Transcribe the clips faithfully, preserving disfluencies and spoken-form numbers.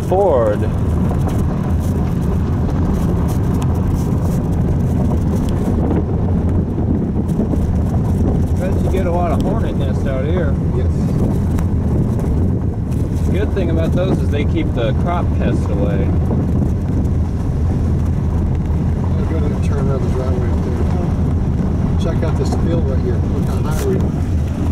Ford. Bet you get a lot of hornet nests out here. Yes. The good thing about those is they keep the crop pests away. I'll go ahead and turn around the driveway up there. Check out this field right here. Look how high we are.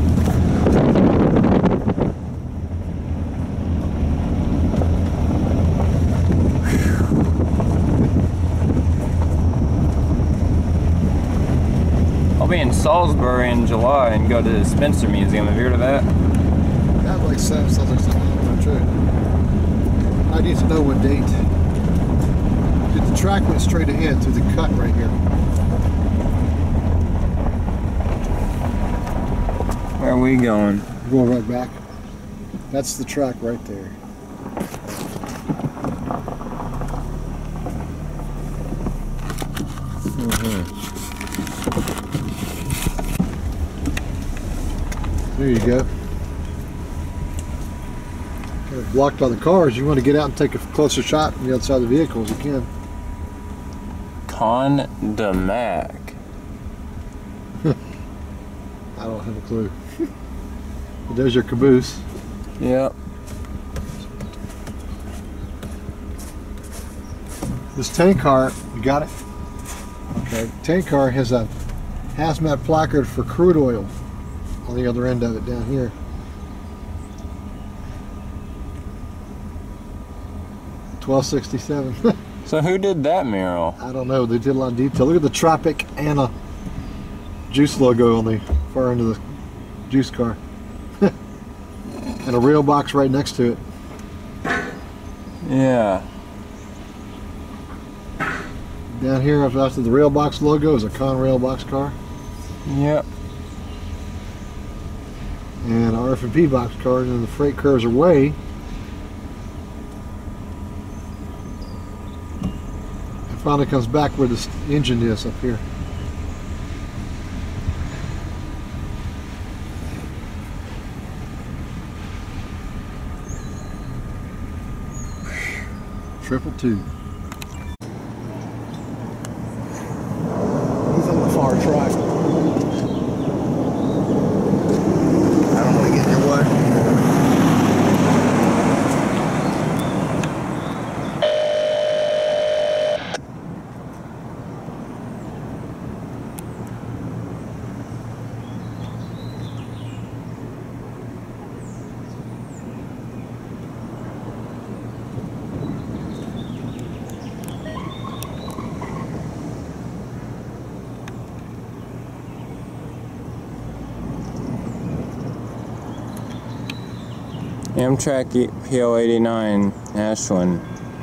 I'll be in Salisbury in July and go to the Spencer Museum. Have you heard of that? That like sounds, sounds like something not true. I need to know what date. Dude, the track went straight ahead through the cut right here. Where are we going? We're going right back. That's the track right there. Mm-hmm. There you go. Kind of blocked by the cars. You want to get out and take a closer shot from the other side of the vehicle as you can. Condumac. I don't have a clue. But there's your caboose. Yep. This tank car, you got it? Okay. Tank car has a hazmat placard for crude oil on the other end of it down here. twelve sixty-seven. So who did that mural? I don't know. They did a lot of detail. Look at the Tropic Anna juice logo on the far end of the juice car. And a rail box right next to it. Yeah. Down here after the rail box logo is a Conrail box car. Yep. And R F and P box car, and then the freight curves away. It finally comes back where the engine is up here. Triple two. He's on the far track. I don't want to get in your way. Amtrak P zero eight nine, Ashland.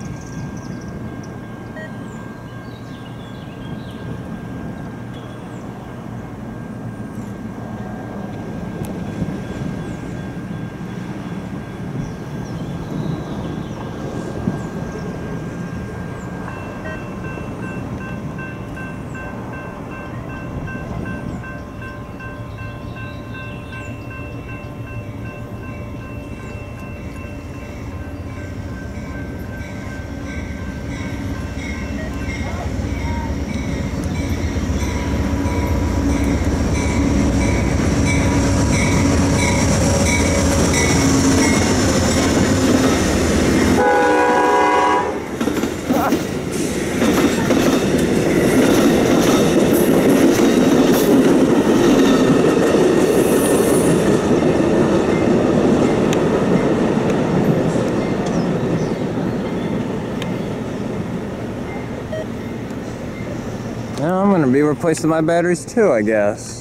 Now I'm going to be replacing my batteries too, I guess.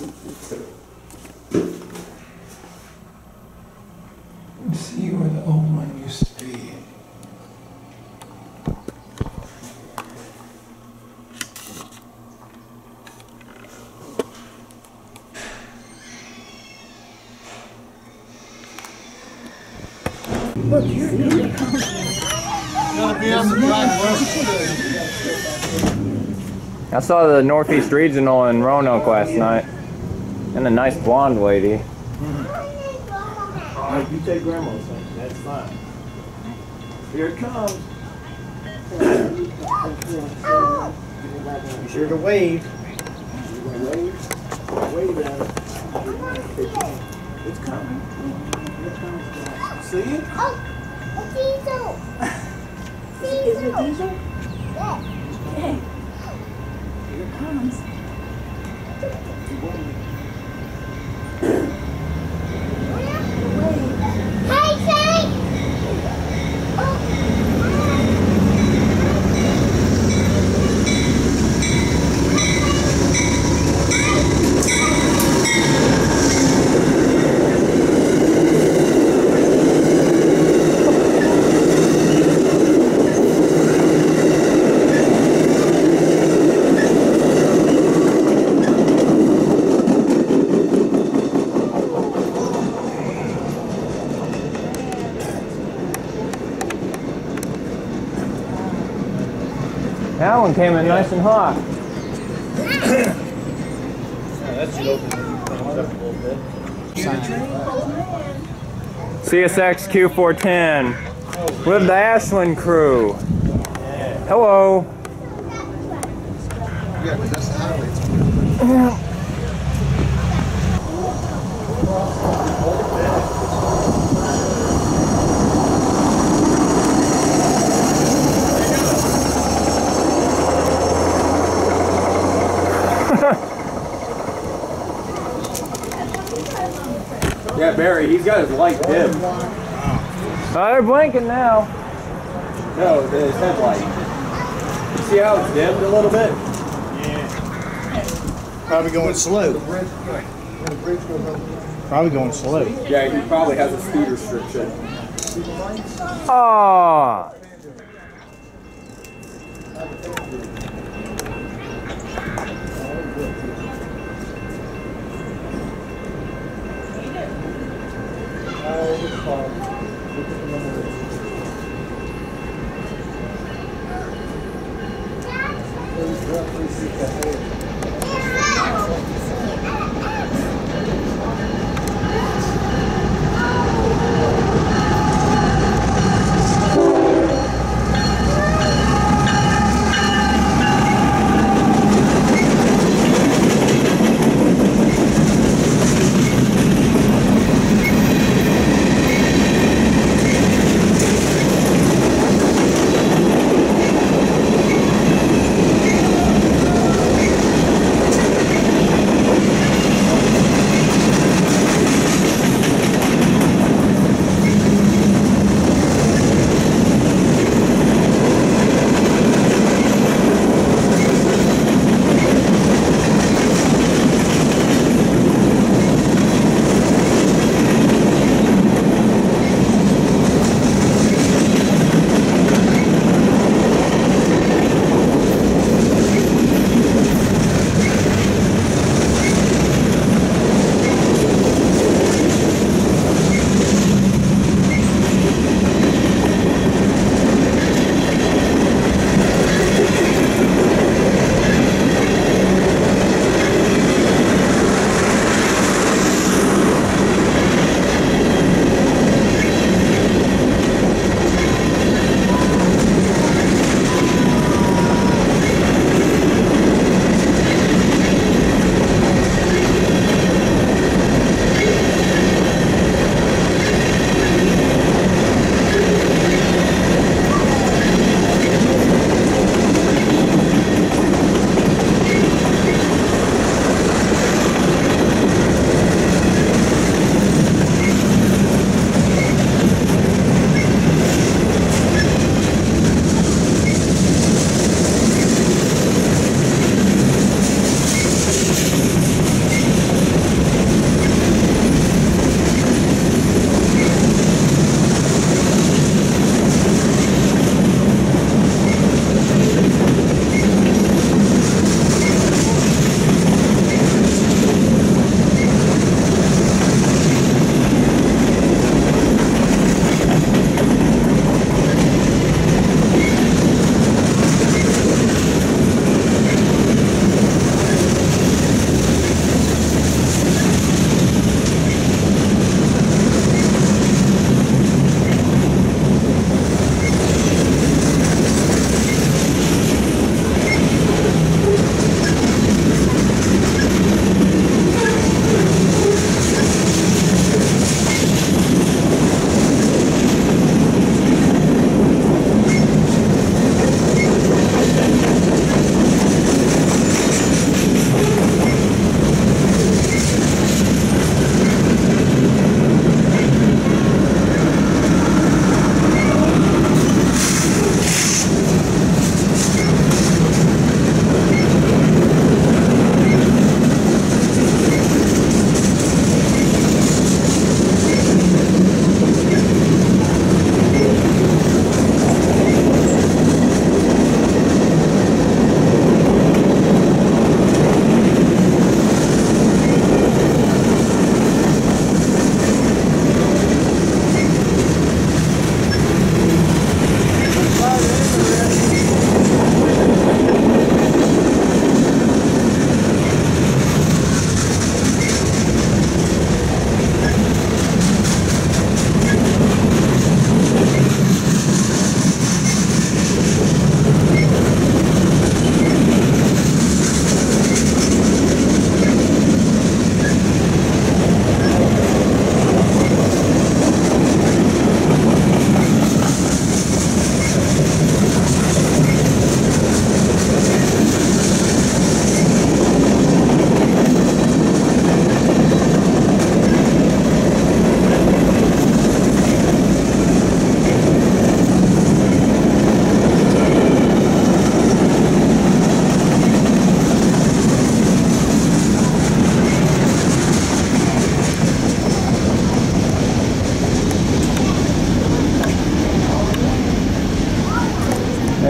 Let's see where the old one used to be. Look, here it comes. Gotta be on the track, I saw the Northeast Regional in Roanoke last night. And a nice blonde lady. Alright, you take grandma's thing, that's fine. Here it comes. Be sure to wave. Wave. Wave at it. It's coming. Here it comes. See it? Oh, a diesel. Diesel. Is it a diesel? Yeah. Okay. Here it comes. Hey, Shane! That one came in nice and hot. Yeah, that should open things up a little bit. C S X Q four ten with the Ashland crew. Hello. Yeah, but that's the highway. Yeah, Barry, he's got his light dim. Oh, they're blinking now. No, his headlight. You see how it's dimmed a little bit? Yeah. Probably going slow. Probably going slow. Yeah, he probably has a speed restriction. Aww.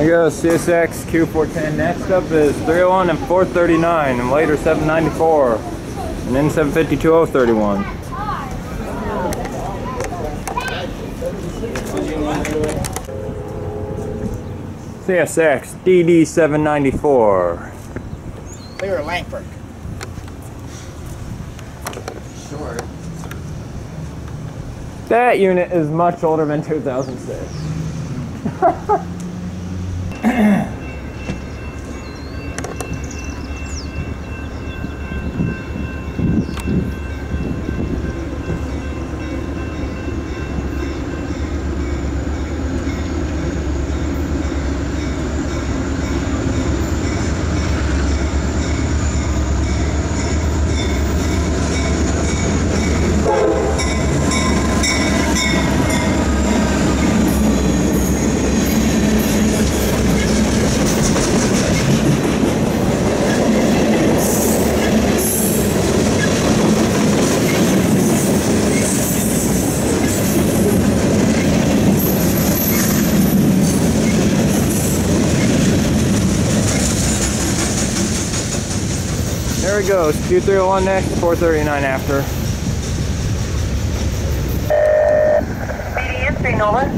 you go, C S X Q four ten. Next up is three oh one and four thirty-nine, and later seven ninety-four, and then seven fifty-two oh thirty-one. C S X D D seven ninety-four. Clear Langford. Short. That unit is much older than two thousand six. There it goes. Q three oh one next, four thirty-nine after. B D entry, Nolan.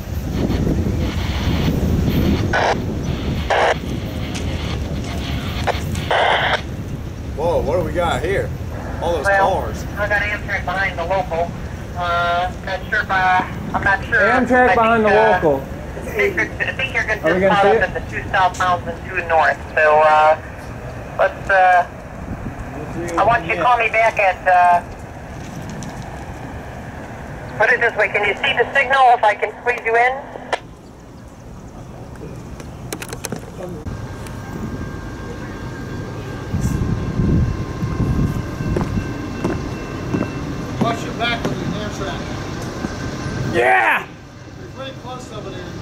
Whoa, what do we got here? All those Well, cars. I got Amtrak behind the local. Uh, not sure if I, I'm not sure. Amtrak I behind think, the uh, local. I think you're, I think you're going Are we to just gonna pile see up at the two southbounds and two north. So, uh, let's, uh, I want you to call me back at, uh, put it this way, can you see the signal if I can squeeze you in? Watch your back with the Amtrak. Yeah! It's very close over there.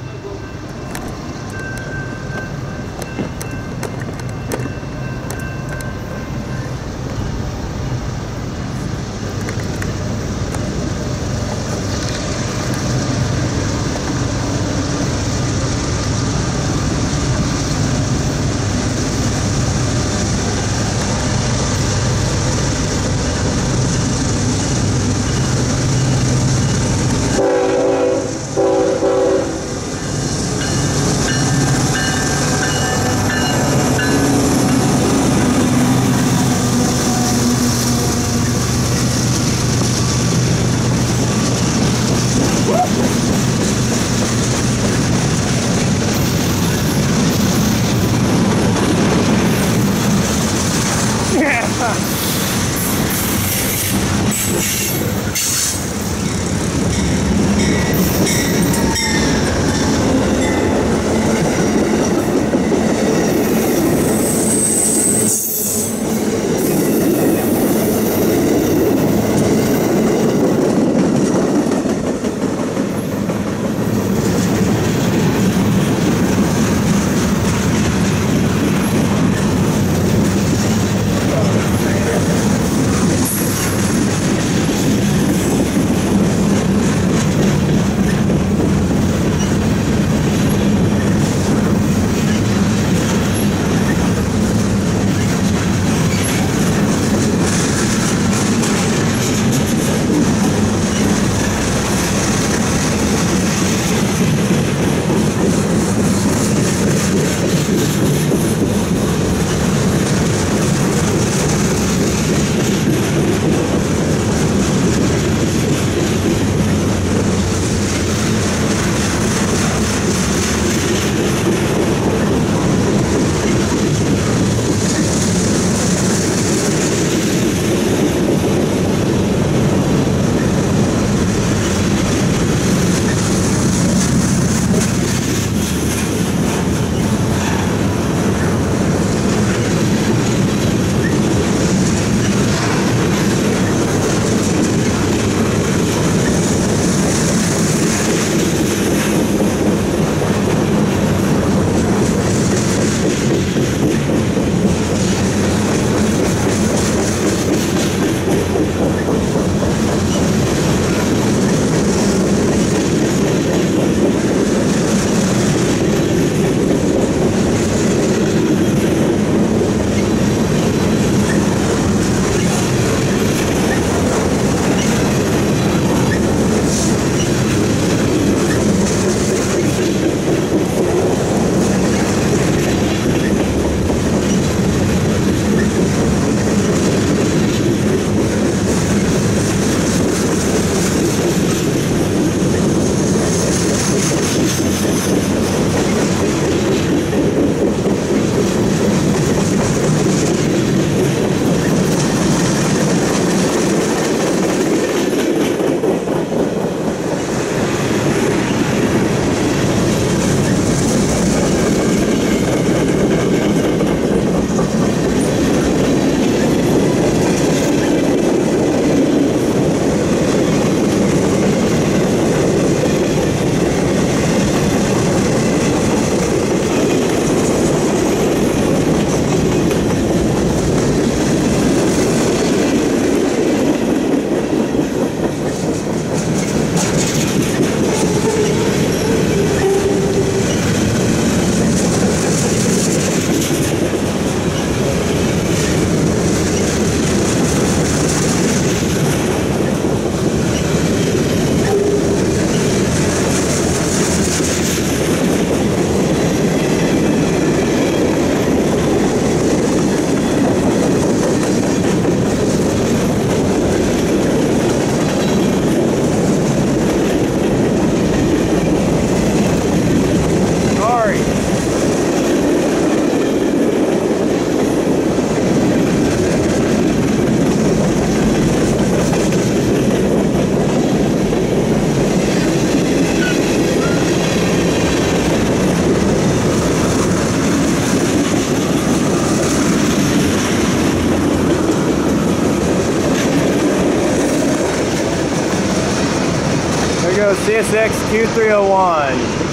goes C S X Q three oh one.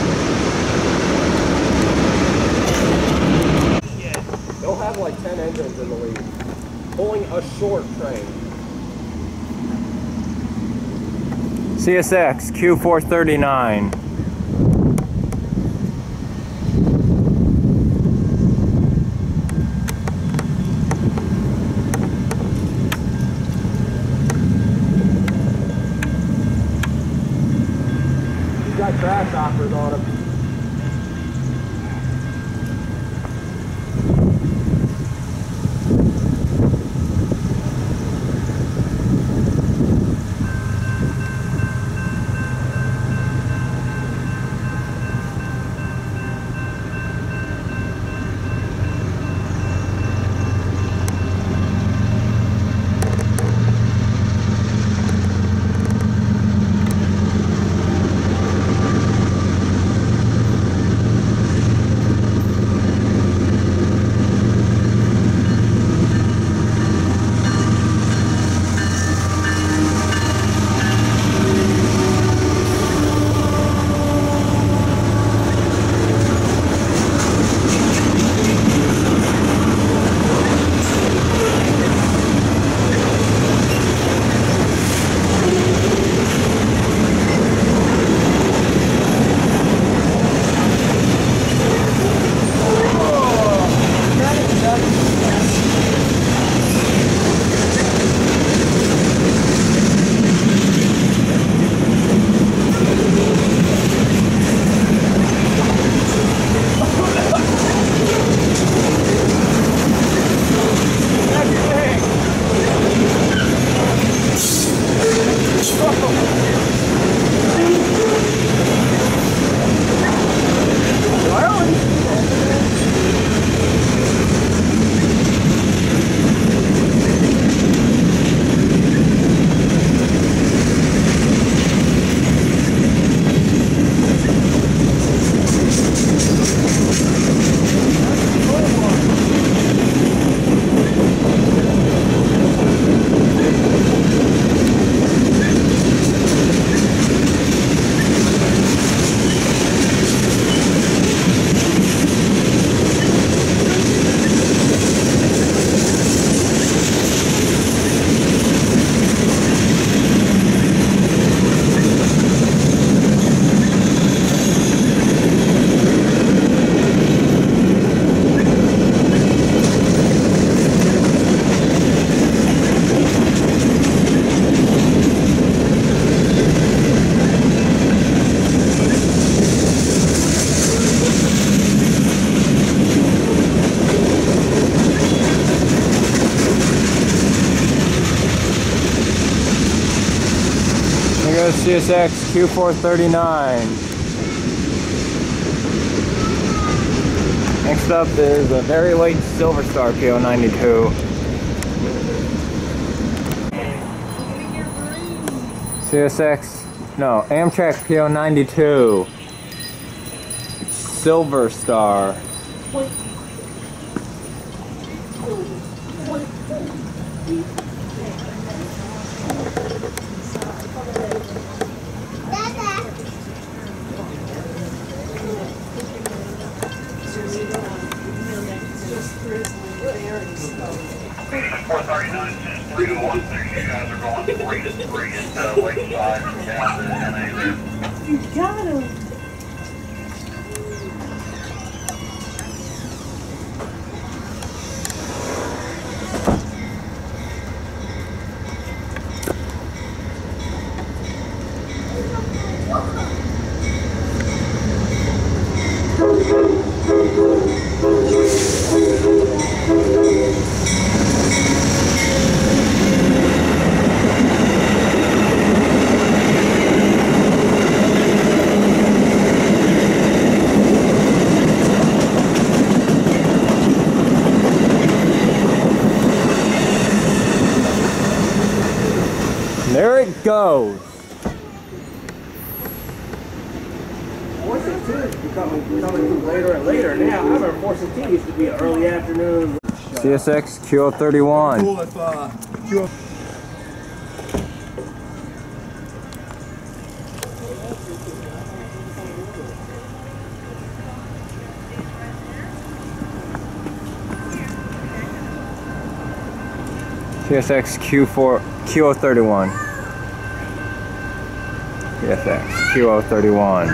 They'll have like ten engines in the lead, pulling a short train. C S X Q four thirty-nine. He's got crash offers on him. C S X Q four thirty-nine. Next up is a very late Silver Star P zero nine two. C S X, no, Amtrak P zero nine two. Silver Star. four thirty-nine, three to one, you guys are going three to three into Lakeside down to M A there. You got him. There it goes. four sixteen is becoming, becoming later and later now. I remember four sixteen used to be an early afternoon. C S X Q zero thirty-one. Cool if uh, Q T S X Q four Q zero three one. T S X Q zero three one.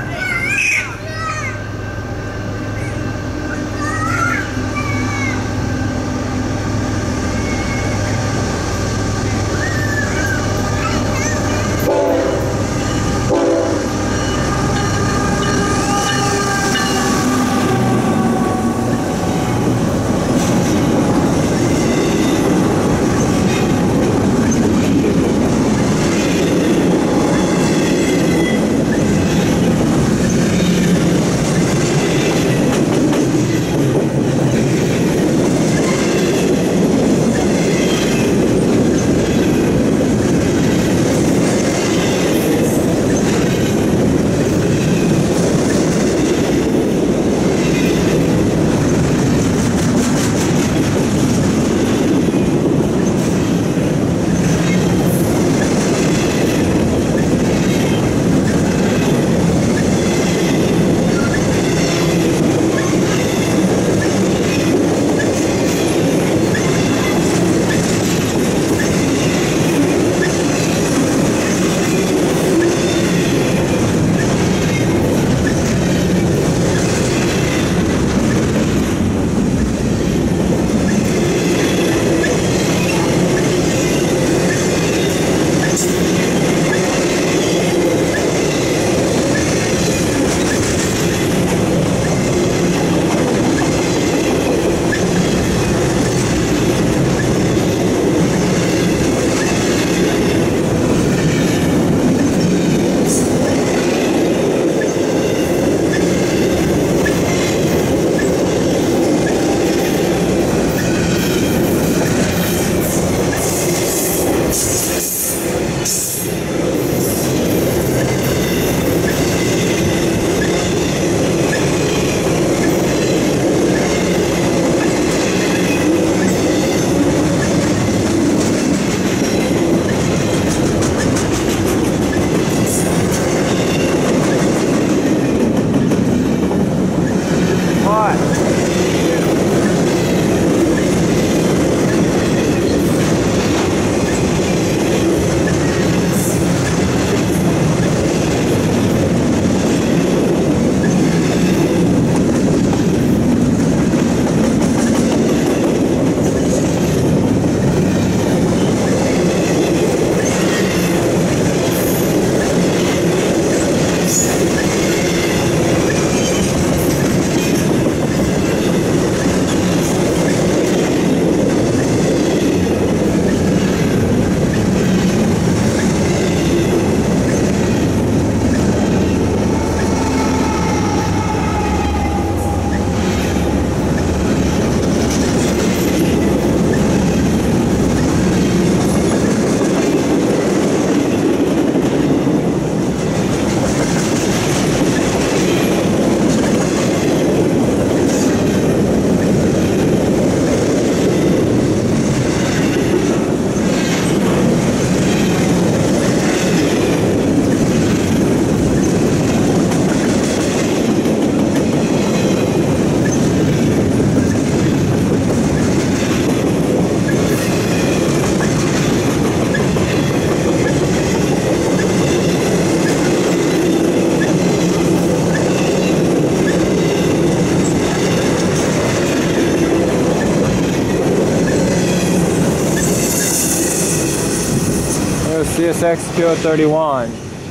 C S X Q zero three one.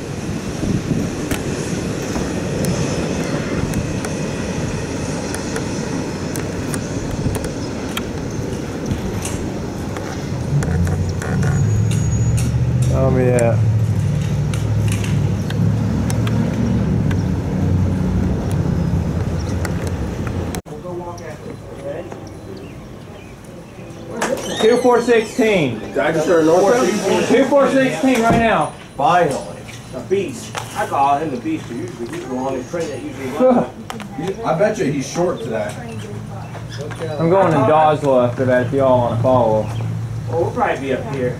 Oh yeah. two four sixteen. I just heard north. two four sixteen right now. Finally. A beast. I call him the beast. Usually he's the longest train that usually runs. I bet you he's short today. I'm going to Doswell after that if y'all want to follow. Well, we'll probably be up here.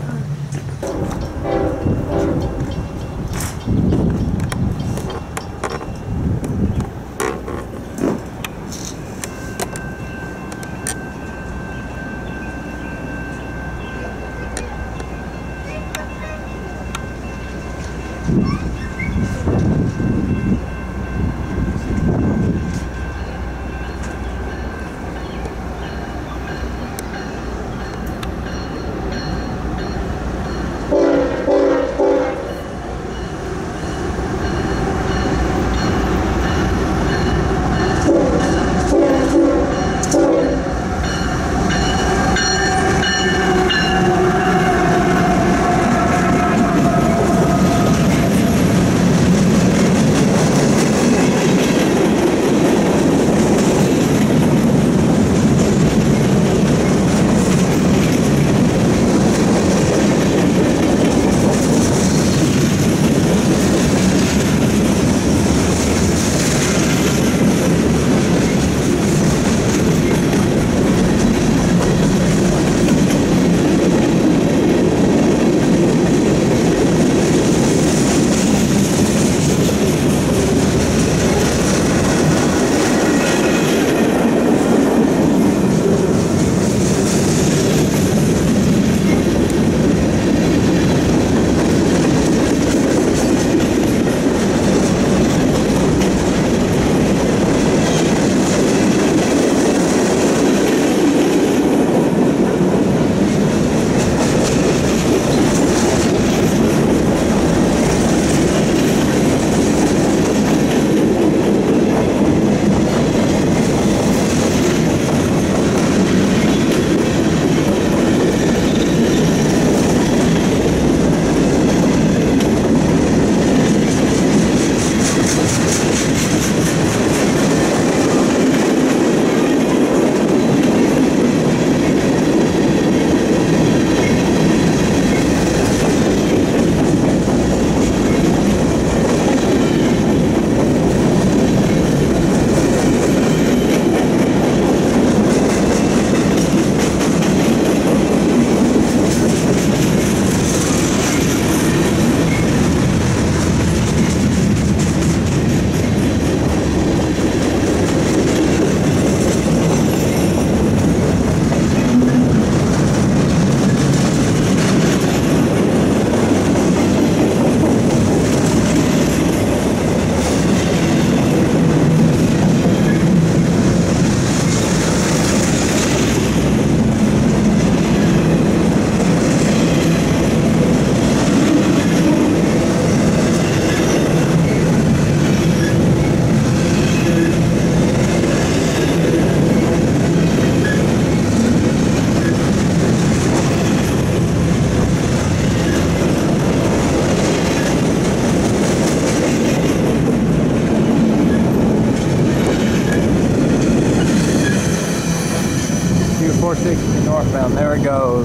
four sixty northbound. There it goes.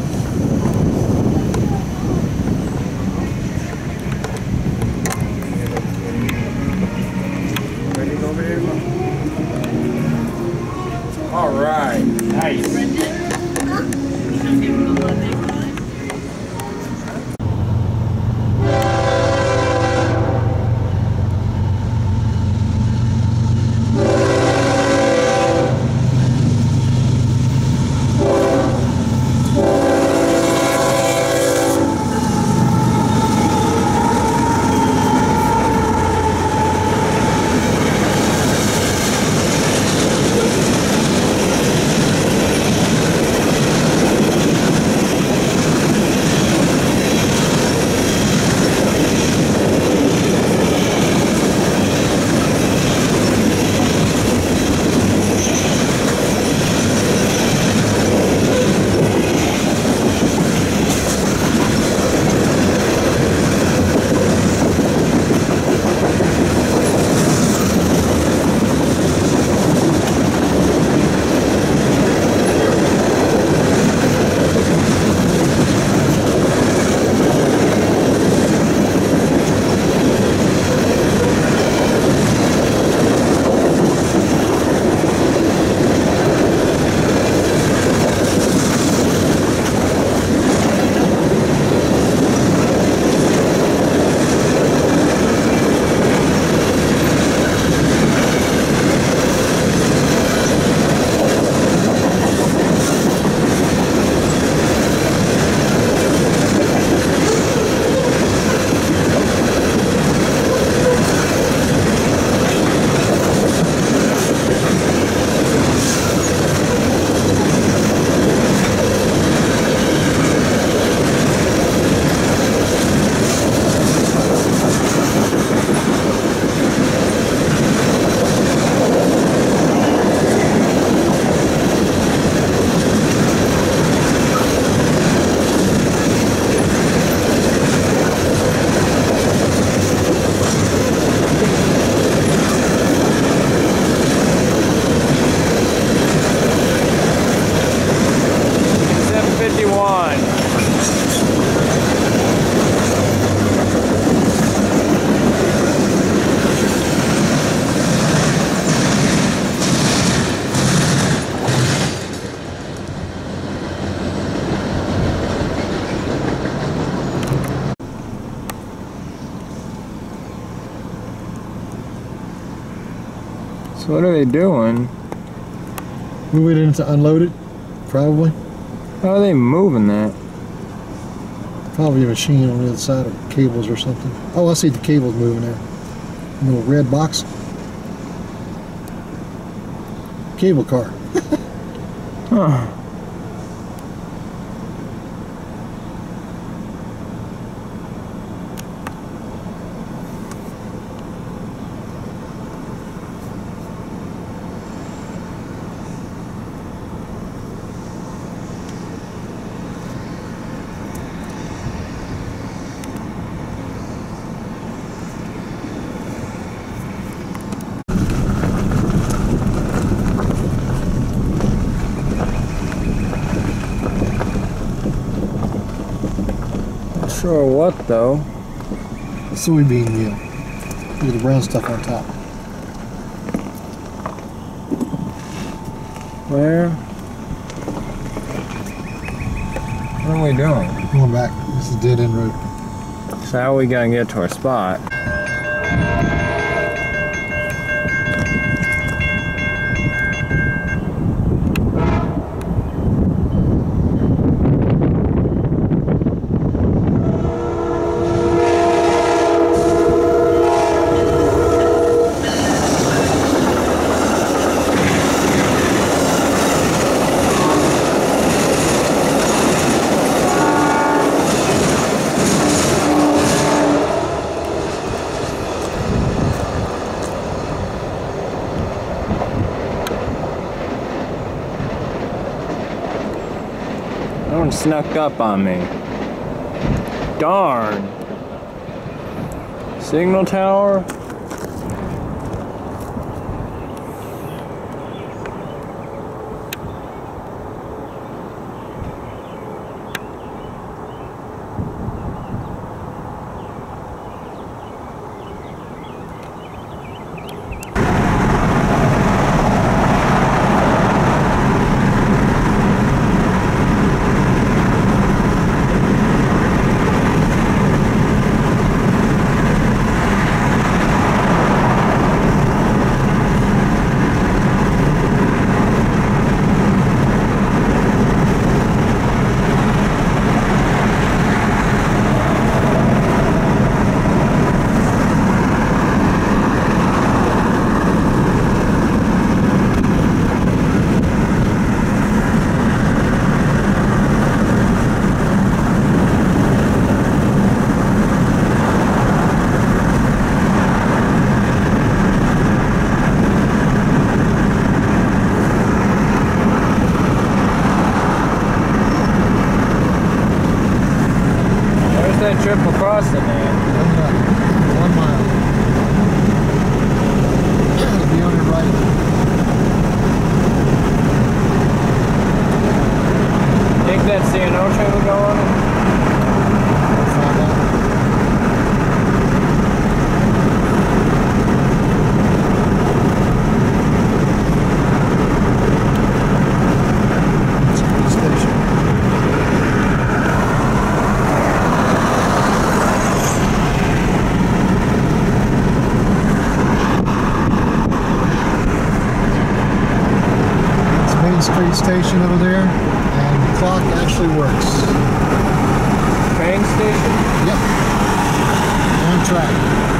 Ready to go over here? All right. Nice. So what are they doing? Moving it in to unload it, probably. How are they moving that? Probably a machine on the other side, or cables or something. Oh, I see the cables moving there. A little red box. Cable car. Huh. Sure what though? Soybean meal. Look at the brown stuff on top. Where? What are we doing? Going back. This is dead end road. So how are we gonna get to our spot? Someone snuck up on me. Darn. Signal tower? Triple crossing there. One mile. It'll be on your right. Think that C N O train will go on it? Find out. It's a good station. Street station over there, and the clock actually works. Train station? Yep. On track.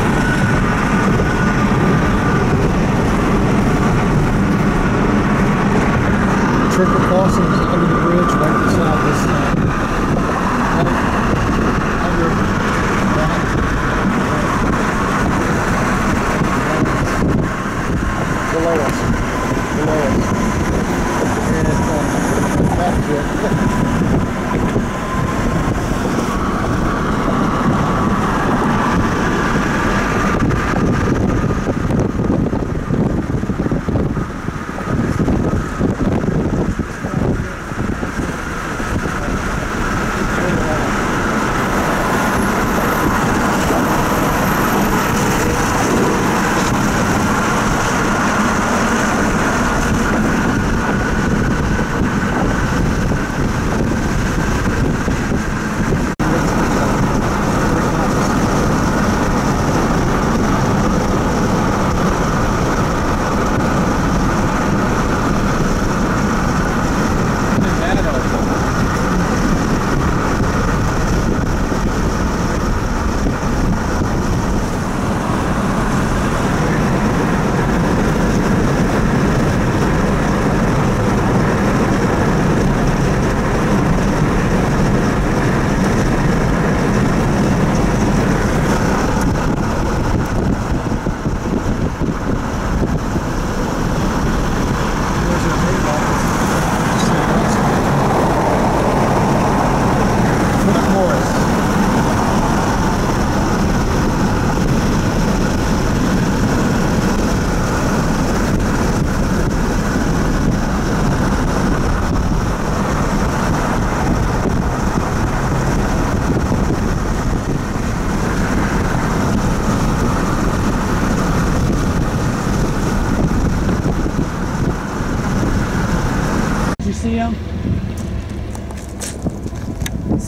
Triple crossing is under the bridge right beside this side. Right under that. Below us. Below us. That's it.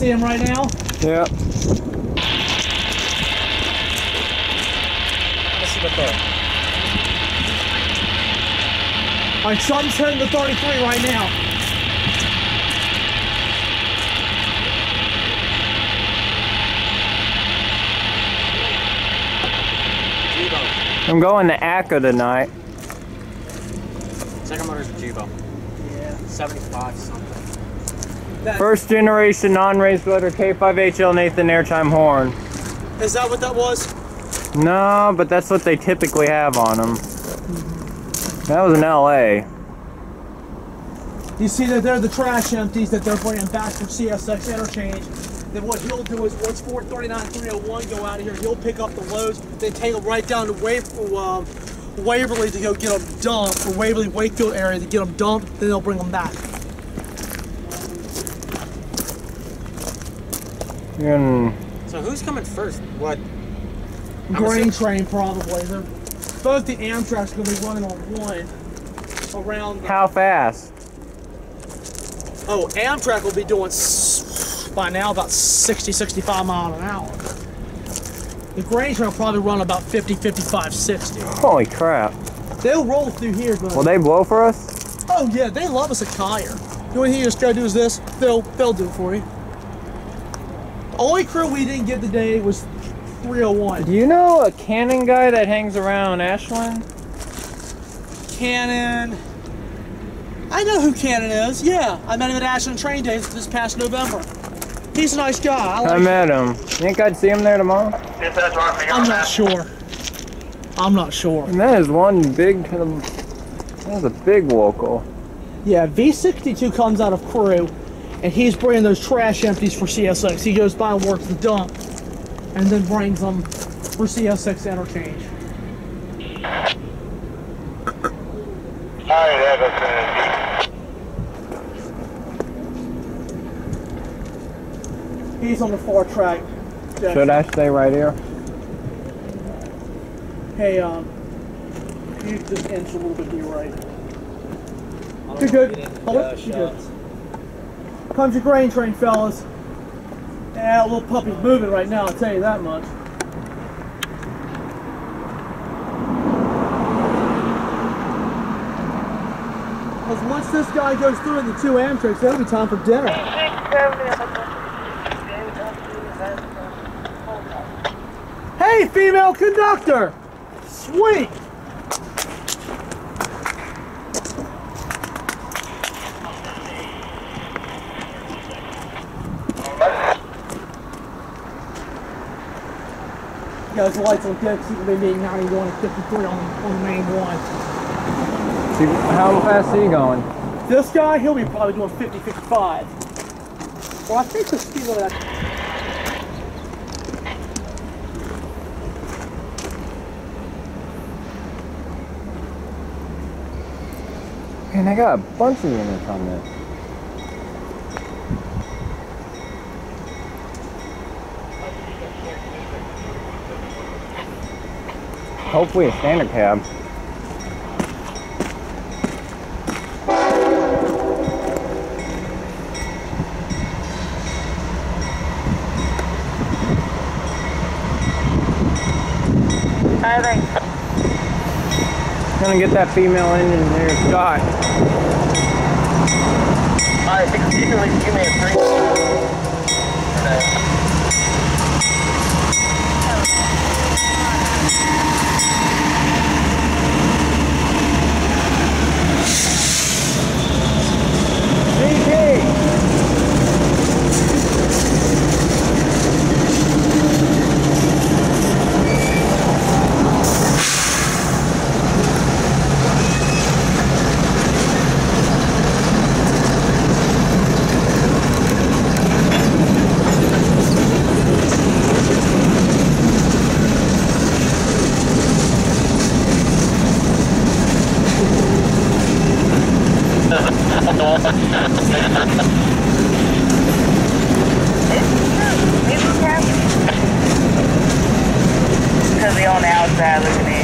see him right now? Yeah. Let's see the third. All right, something's hitting the thirty-three right now. I'm going to A C A tonight. Second motor's a Jibo. Yeah. seventy-five something. That, First generation non-raised motor K five H L Nathan airtime horn. is that what that was? No, but that's what they typically have on them. That was in L A. You see that they're the trash empties that they're bringing back from C S X interchange. Then what he'll do is once four thirty-nine three oh one go out of here, he'll pick up the loads, then take them right down to Wa uh, Waverly to go get them dumped, or Waverly Wakefield area to get them dumped, then they'll bring them back. And So who's coming first? What? Grain train probably. They're, both the Amtrak's going to be running on one around. The, how fast? oh, Amtrak will be doing s by now about sixty, sixty-five miles an hour. The grain train will probably run about fifty, fifty-five, sixty. Holy crap. They'll roll through here, but Will they blow for us? oh yeah, they love us at Collier. The only thing you just gotta do is this. They'll they'll do it for you. The only crew we didn't get today was three oh one. Do you know a Cannon guy that hangs around Ashland? Cannon. I know who Cannon is. Yeah, I met him at Ashland Train Days this past November. He's a nice guy. I, like I met him. You think I'd see him there tomorrow? I'm not sure. I'm not sure. And that is one big, that is a big local. Yeah, V sixty-two comes out of crew, and he's bringing those trash empties for C S X. He goes by and works the dump, and then brings them for C S X interchange. He's on the far track. Jackson. Should I stay right here? Hey, um, you just inch a little bit to your right. You're good. Hold it. You're good. Comes your grain train, fellas. Yeah, little puppy's moving right now, I'll tell you that much. Because once this guy goes through in the two Amtraks, that'll be time for dinner. Hey, female conductor! Sweet! Yeah, those lights on deck, so they being ninety-one and fifty-three on, on the main one. See, how fast is he going? This guy, he'll be probably doing fifty, fifty-five. Well, I think the speed limit that. Man, I got a bunch of units on this. Hopefully a standard cab. I think. Gonna get that female engine there, Scott. Alright, you can leave, give me a three. Because they on the outside looking in.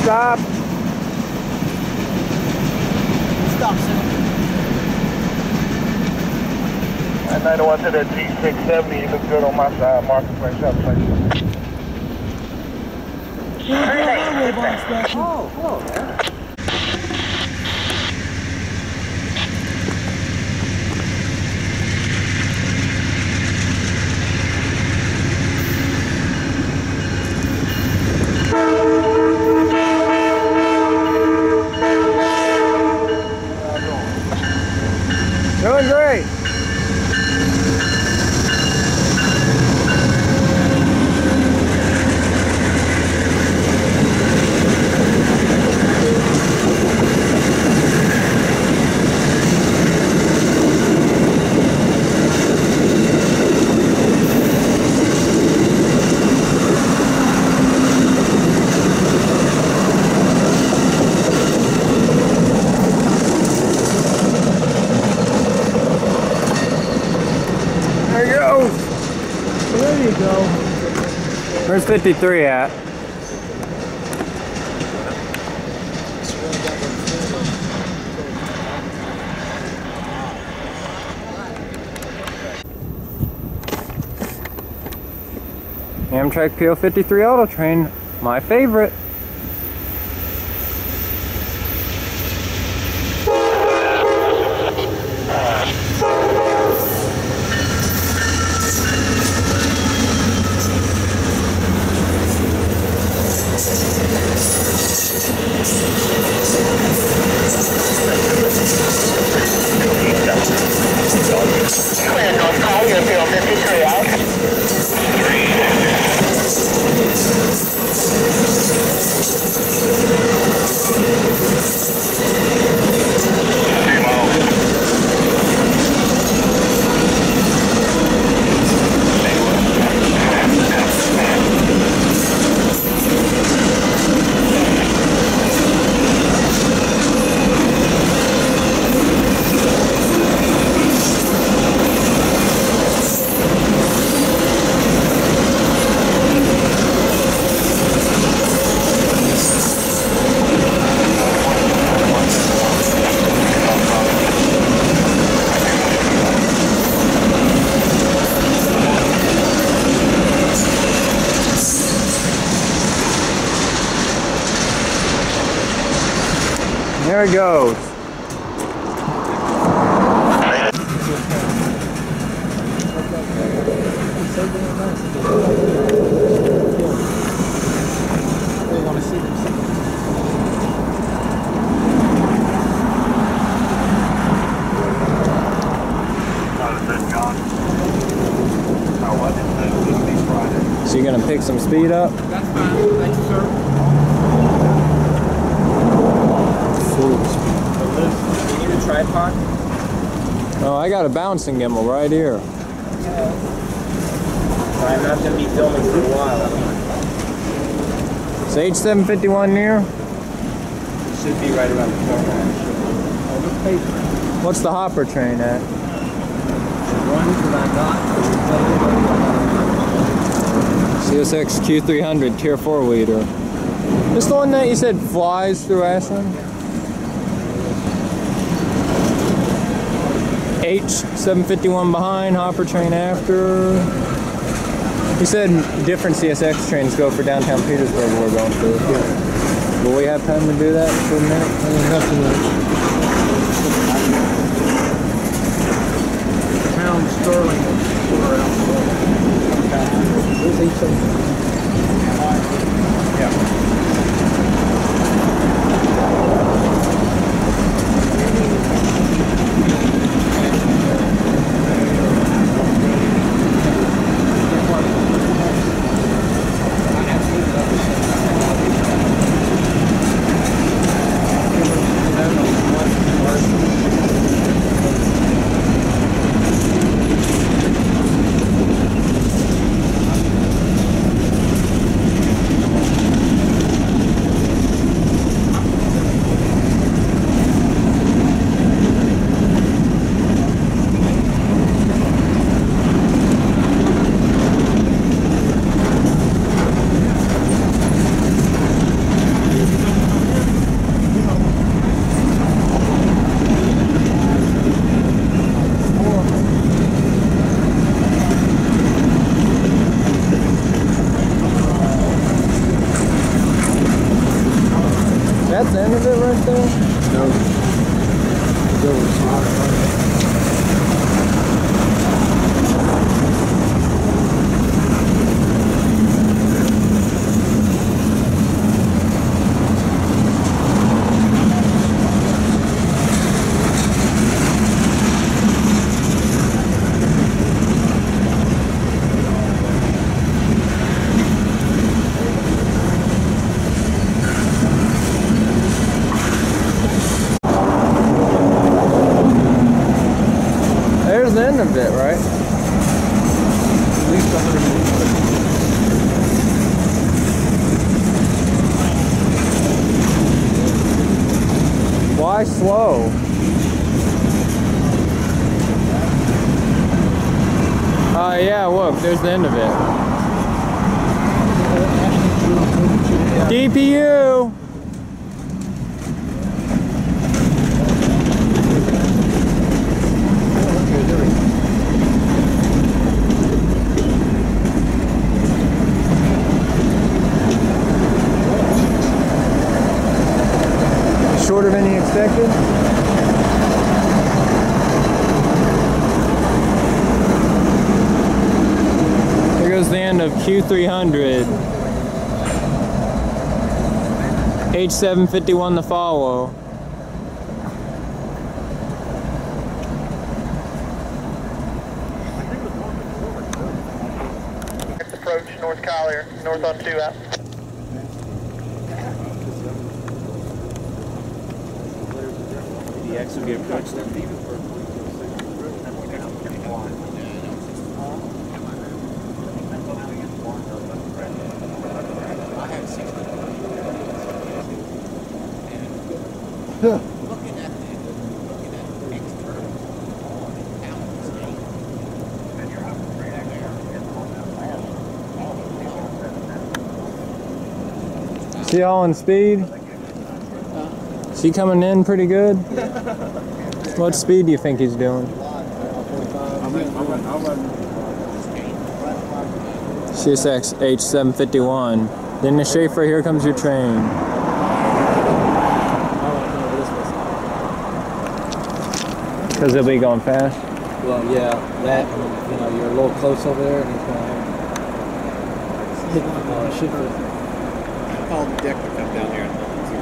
Stop. Stop, sir. At nine oh one to that T six seventy, you look good on my side, marketplace up, place. Oh, hello there. Doing great. Where's fifty-three at? Amtrak P zero five three Auto train, my favorite. Colliers, P zero five three out. There it goes. So you're gonna pick some speed up? That's fine. Thank you, sir. You need a tripod? Oh, I got a bouncing gimbal right here. I'm not going to be filming for a while. Is H seven fifty-one near? It should be right around the corner, actually. What's the hopper train at? C S X Q three hundred, tier four leader. This the one that you said flies through Ashland? H seven fifty-one behind, hopper train after. You said different C S X trains go for downtown Petersburg we're going through. Yeah. Will we have time to do that for a minute? I don't have to know. Pound sterling quarter ounce. Okay. Where's each of them? Yeah. That's the end of it right there? No. It's over some high. The end of it, right? At least one hundred meters. Why slow? Uh, yeah, look, there's the end of it. D P U! Shorter than you expected? Here goes the end of Q three hundred. H seven fifty-one the follow. Approach North Collier, north on two out. The X will get approached there. Yeah. Looking at the looking at the external See all in speed? Is he coming in pretty good? What speed do you think he's doing? C S X H seven fifty-one. Then the Schaefer, here comes your train. Because he'll be going fast? Well, yeah, that, you know, you're a little close over there, and he's going to hit uh, Schaefer. Call the deck to come down here and help us.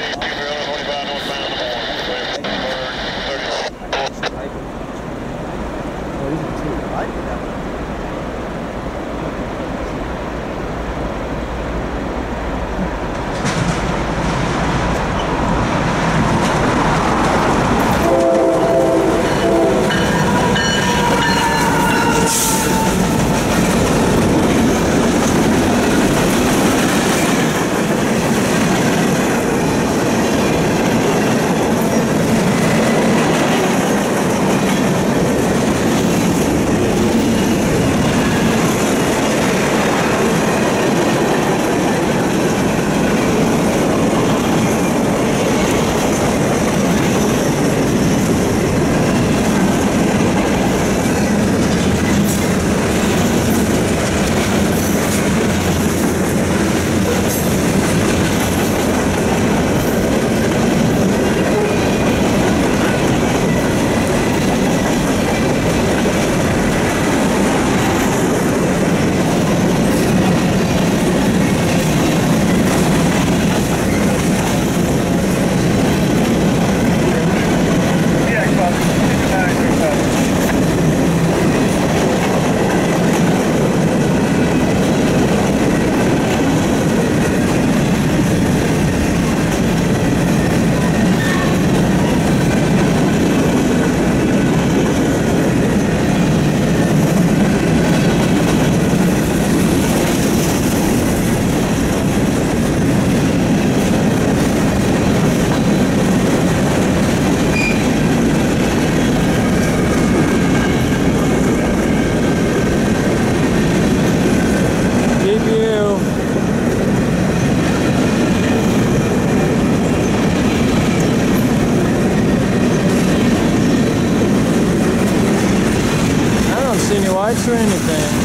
lights or anything.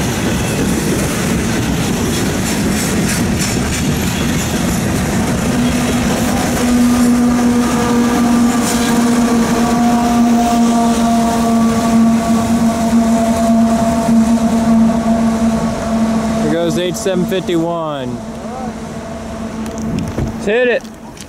seven fifty-one. Let's hit it.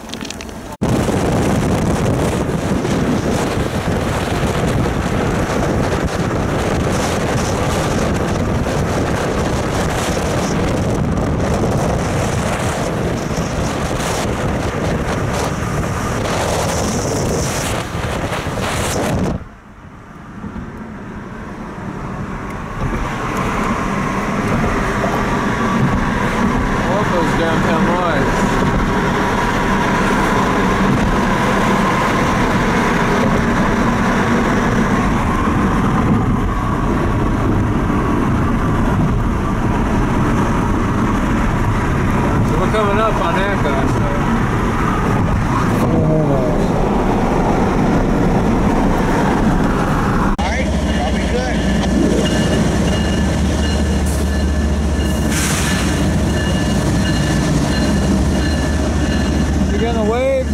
Downtown lights. So we're coming up on that guy, Alright, I'll be good. Gonna wave.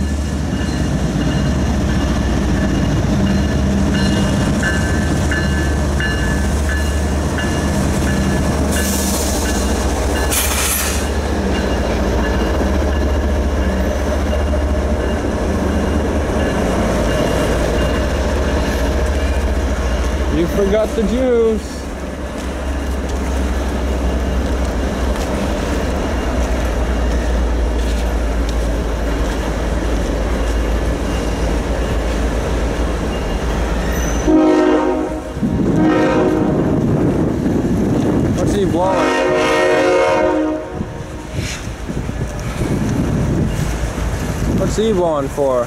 You forgot the juice. Blowing. What's he blowing for?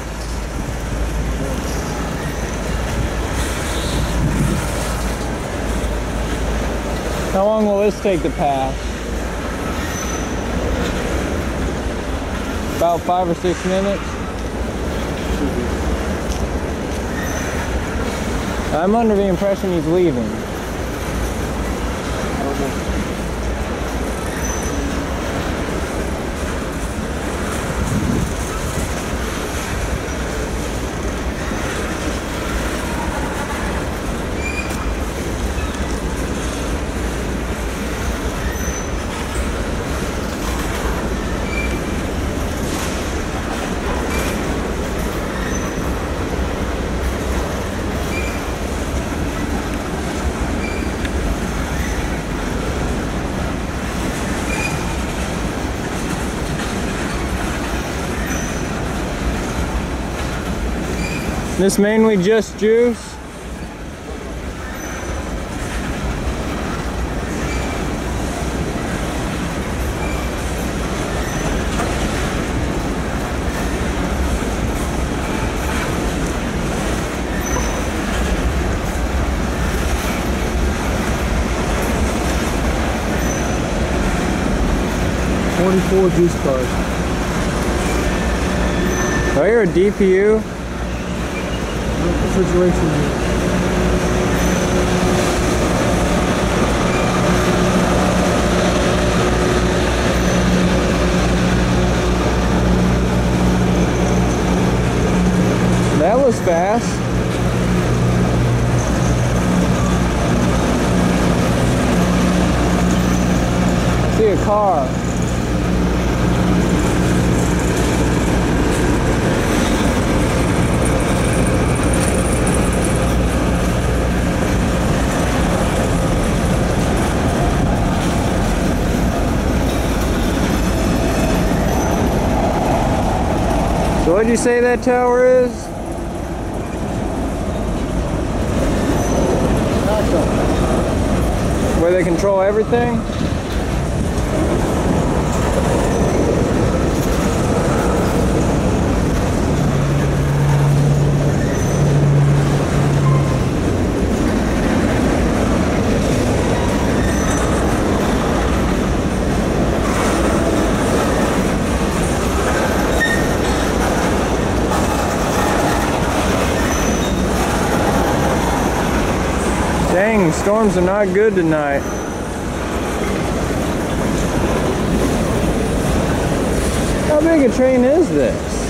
How long will this take to pass? About five or six minutes? I'm under the impression he's leaving. This mainly just juice. twenty-four juice cars. Oh, you're a D P U? Refrigeration unit. That was fast. I see a car. So what'd you say that tower is? Where they control everything? Dang, storms are not good tonight. How big a train is this?